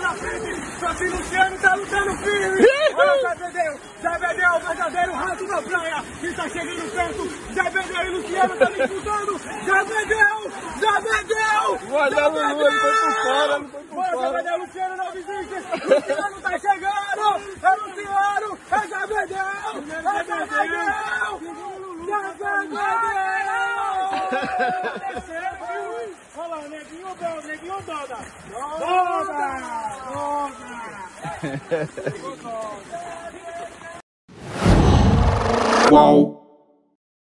na frente. Só que Luciano tá lutando firme. Olha o Zé Bedeu. Zé Bedeu, o verdadeiro rato da praia. Quem tá chegando perto, Zé Bedeu e Luciano tá disputando. Zé Bedeu! Zé Bedeu! Olha, Lulu, ele foi por fora, não foi por Zé fora. Bedeu, Luciano não desiste. Luciano tá chegando. É Luciano, é Zé Bedeu. É Zé Bedeu! Olha lá, neguinho Doda. Uau!